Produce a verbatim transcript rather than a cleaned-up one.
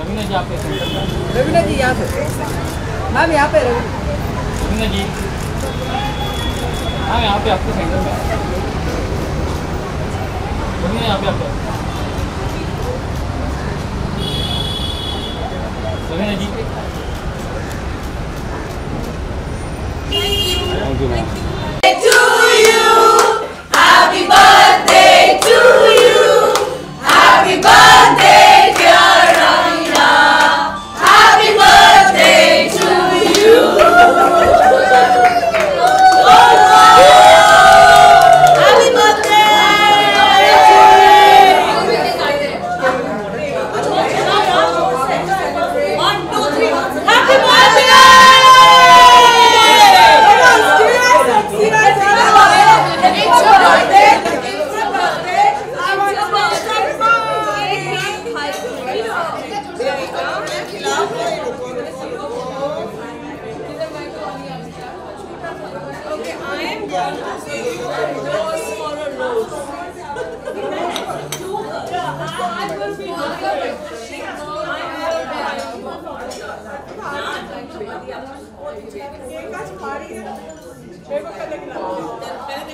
रवीना जी आपके सेंटर में। रवीना जी यहाँ पे, मैम यहाँ पे रवीना जी, हाँ यहाँ पे आपके सेंटर में। रवीना यहाँ पे आपके Raveena ji. Thank you ma'am. Pega o